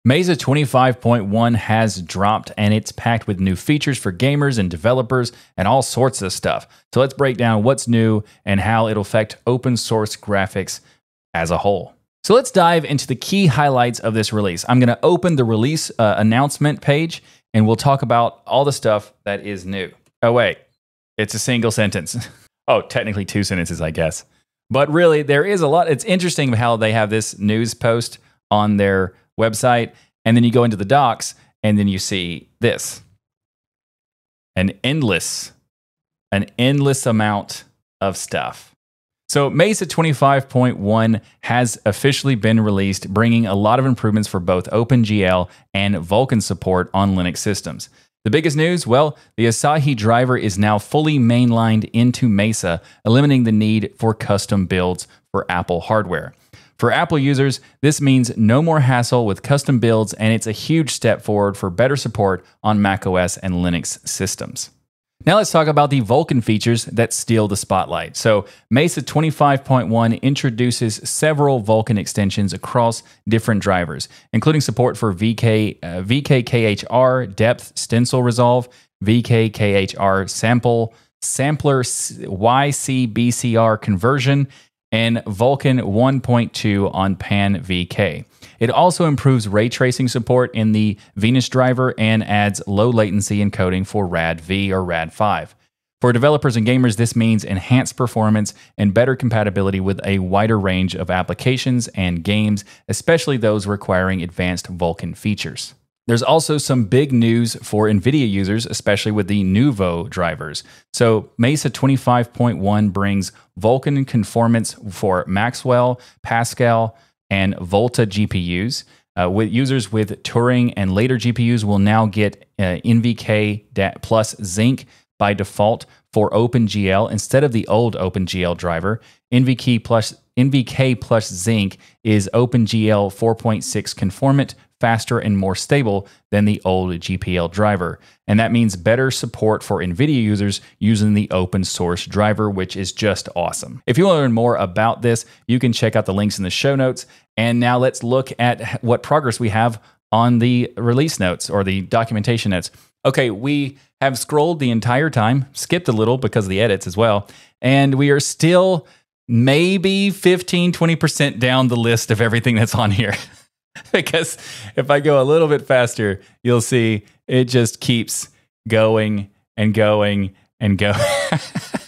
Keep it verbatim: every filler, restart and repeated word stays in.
Mesa twenty-five point one has dropped, and it's packed with new features for gamers and developers and all sorts of stuff. So let's break down what's new and how it'll affect open source graphics as a whole. So let's dive into the key highlights of this release. I'm going to open the release uh, announcement page, and we'll talk about all the stuff that is new. Oh, wait. It's a single sentence. Oh, technically two sentences, I guess. But really, there is a lot. It's interesting how they have this news post on their website, and then you go into the docs, and then you see this. An endless, an endless amount of stuff. So Mesa twenty-five point one has officially been released, bringing a lot of improvements for both OpenGL and Vulkan support on Linux systems. The biggest news? Well, the Asahi driver is now fully mainlined into Mesa, eliminating the need for custom builds for Apple hardware. For Apple users, this means no more hassle with custom builds, and it's a huge step forward for better support on macOS and Linux systems. Now let's talk about the Vulkan features that steal the spotlight. So Mesa twenty-five point one introduces several Vulkan extensions across different drivers, including support for V K, uh, V K K H R depth stencil resolve, V K K H R sample, sampler Y C B C R conversion, and Vulkan one point two on Pan V K. It also improves ray tracing support in the Venus driver and adds low latency encoding for R A D V or R A D five. For developers and gamers, this means enhanced performance and better compatibility with a wider range of applications and games, especially those requiring advanced Vulkan features. There's also some big news for NVIDIA users, especially with the Nouveau drivers. So Mesa twenty-five point one brings Vulkan conformance for Maxwell, Pascal, and Volta G P Us. Uh, with users with Turing and later G P Us will now get uh, N V K plus Zinc by default for OpenGL instead of the old OpenGL driver. N V K plus, N V K plus Zinc is OpenGL four point six conformant, faster and more stable than the old G P L driver. And that means better support for NVIDIA users using the open source driver, which is just awesome. If you want to learn more about this, you can check out the links in the show notes. And now let's look at what progress we have on the release notes or the documentation notes. Okay, we have scrolled the entire time, skipped a little because of the edits as well, and we are still maybe fifteen, twenty percent down the list of everything that's on here. Because if I go a little bit faster, you'll see it just keeps going and going and going.